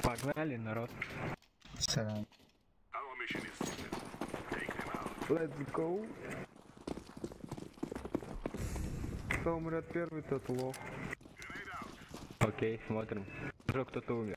Погнали, народ. Сорян. Let's go. Кто умрет первый, тот лох. Окей, смотрим. Уже кто-то умер.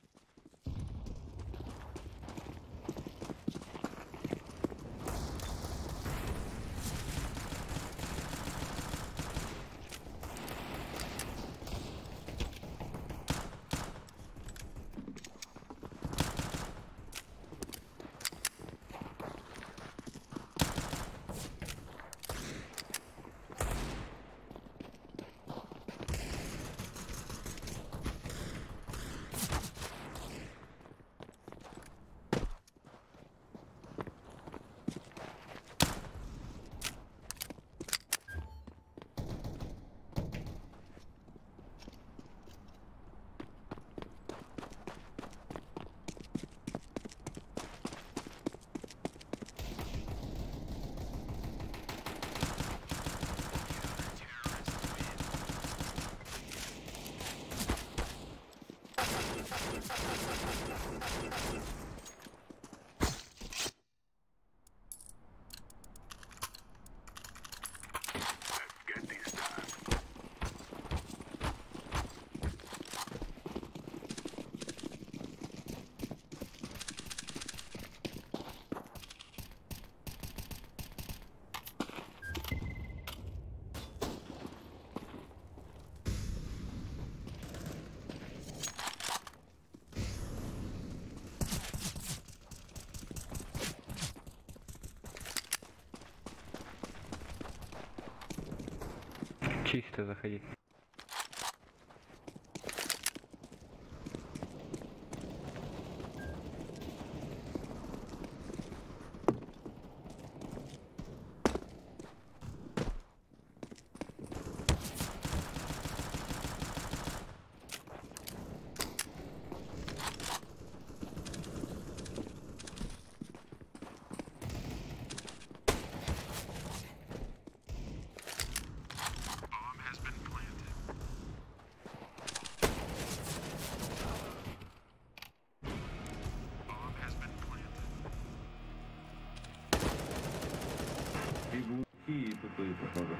Чисто заходи. И тупые, походу.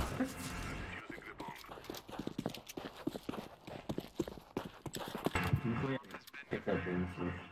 Нихуя какая-то не слышу.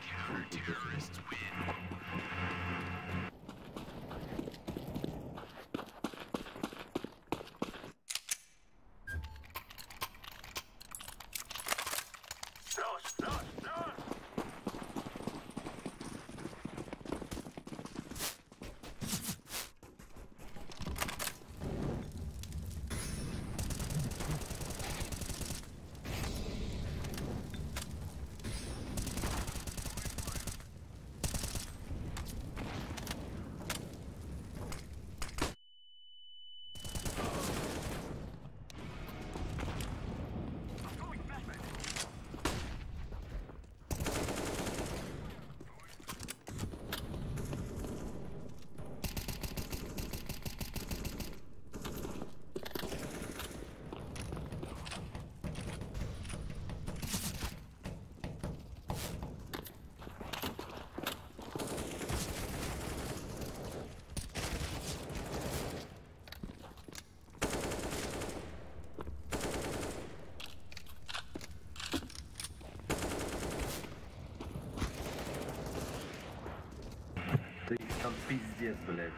Да их там пиздец, блядь.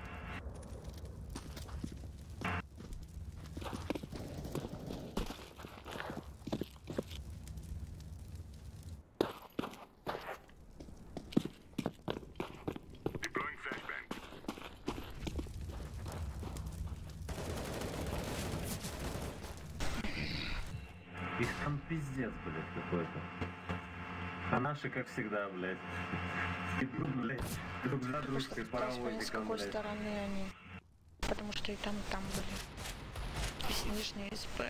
Их там пиздец, блядь, какой-то. А наши, как всегда, блядь, идут, блядь, друг за дружкой паровозиком, с какой блядь. стороны они. Потому что и там были. И нижние СП.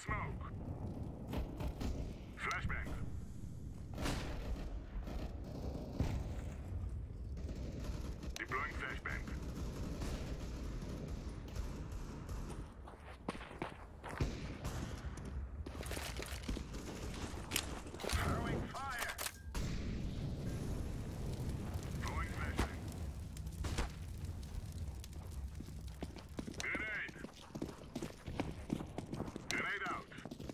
smoke. Flashbang. Deploying flashbang. Throwing fire. Throwing flashbang. Grenade. Grenade out.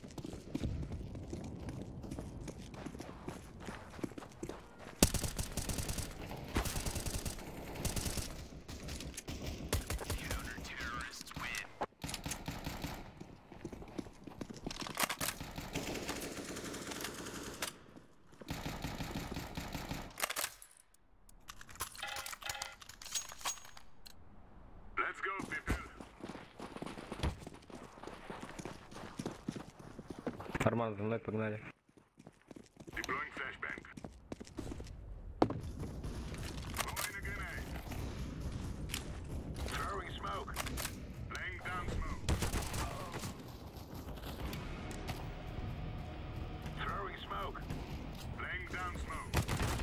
Let's go, people. Арман, за мной погнали. Deploying flashbang. Throwing a grenade. Throwing smoke. Laying down smoke. Throwing smoke. Laying down smoke.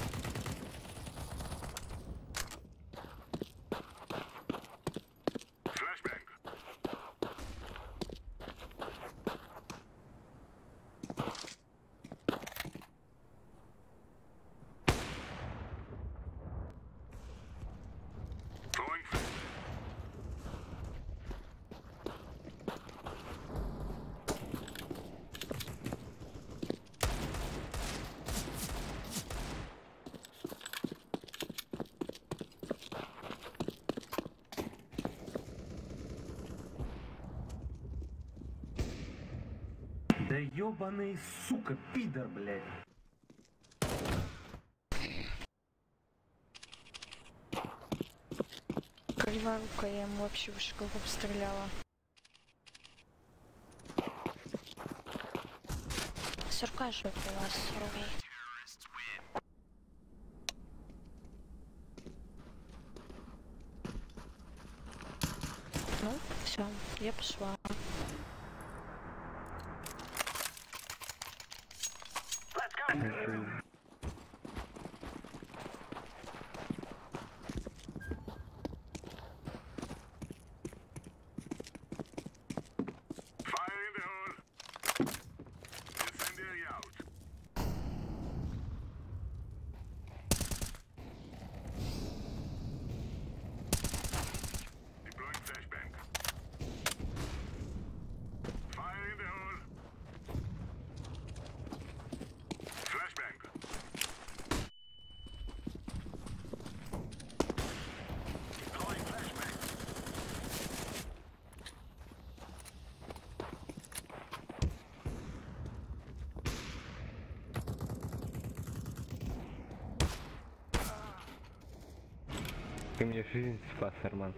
Flashbang. Throwing flashbang. Да ёбаный, сука, пидор, блядь. Кривая рука, я ему вообще в школу обстреляла. 40 же у вас рублей. Ну, все, я пошла. Fire in the hole. Incendiary out. Deploying flashbang. Fire in the hole. Flashbang. Deploying flashbang. Ты мне жизнь спас, Арман.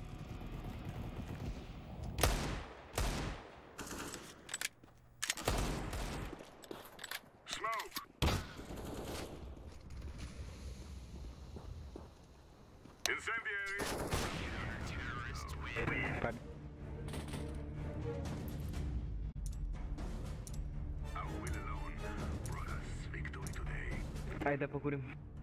Smoke. Incendiary. Поб- Our will alone brought us victory today. Айда покурим.